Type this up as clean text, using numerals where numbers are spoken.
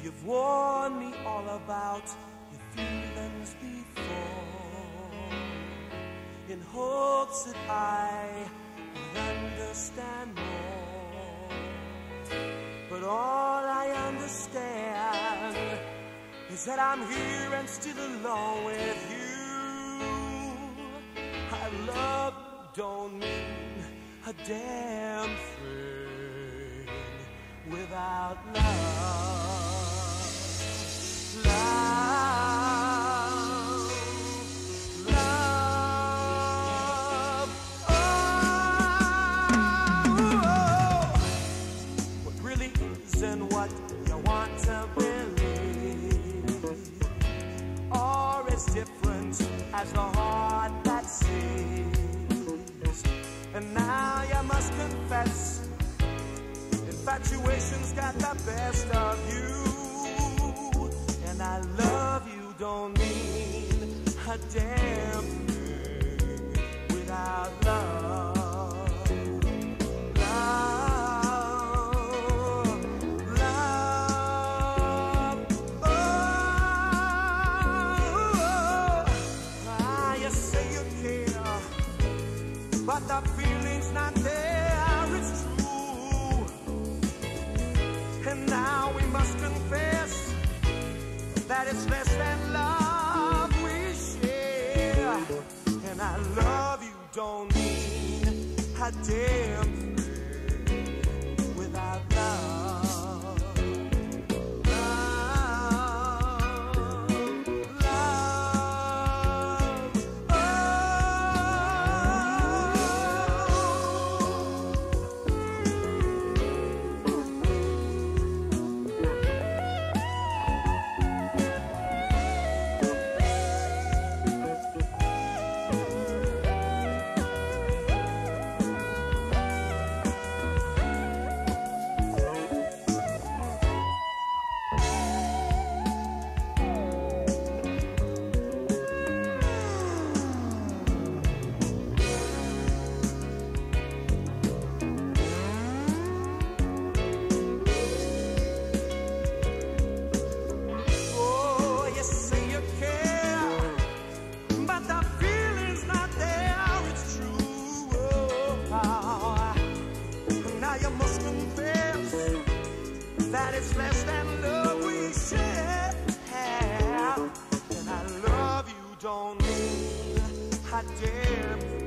You've warned me all about your feelings before, in hopes that I would understand more. But all I understand is that I'm here and still alone with you. I love don't mean a damn thing without love. Love. Oh, what really isn't what you want to believe, or as different as the heart that sees. And now you must confess, infatuation's got the best of you. And I love you don't mean a damn thing without love. Love, love, oh, you say you care, but the feeling's not there, it's true. And now we must confess that it's less than love we share. And I love you don't mean a damn thing without love. Love, love, oh. That it's less than love we should have. And I love you don't mean I dare.